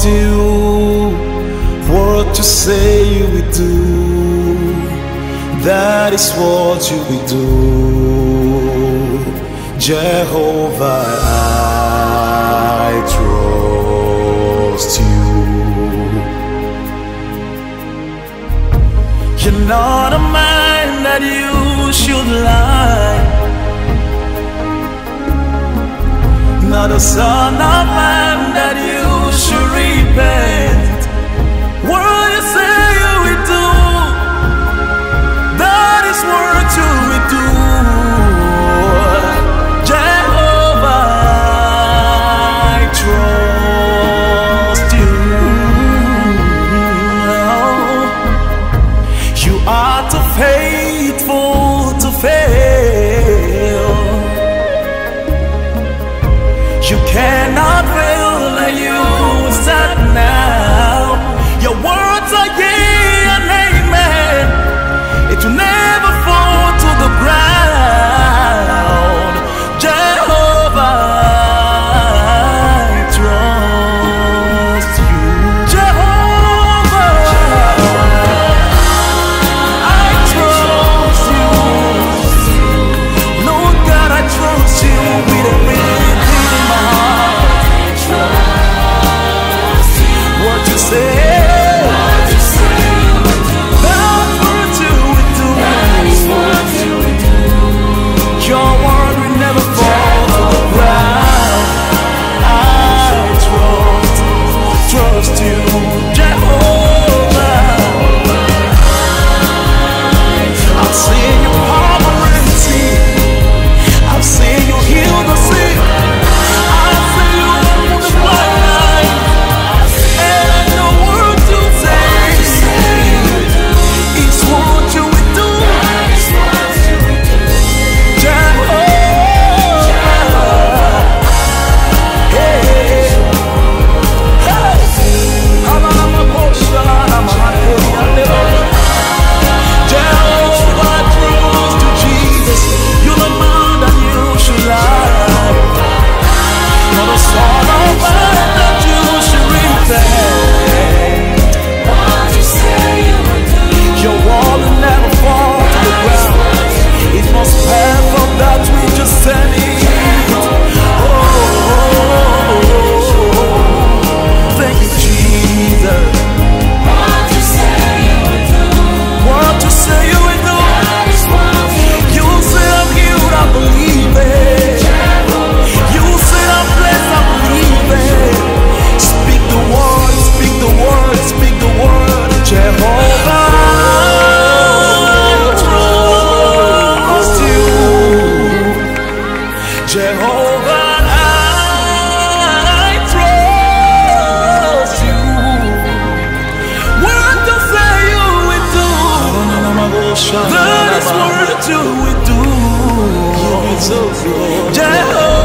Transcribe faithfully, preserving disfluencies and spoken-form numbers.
you. What you say you will do, that is what you will do. Jehovah, I trust you. You're not a man that you should lie, not a son of man that you should repent. What you say you will do, that is what you will do. Jehovah, I trust you. You are too faithful to fail. You cannot fail, and you said now. Your words are yea and amen. It will never fall to the ground. Jehovah, I trust you. Jehovah, I trust you. Lord God, I trust you with everything in my heart. What you say? Jehovah, I trust you. What you say you will do, that is what you will do. Jehovah.